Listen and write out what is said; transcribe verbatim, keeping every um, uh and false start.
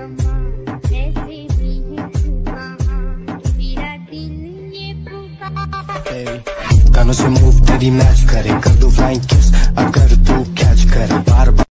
गानों से मूव तेरी मैच करे, कर दो फ्लाइंग किस अगर तू कैच करे बार बार।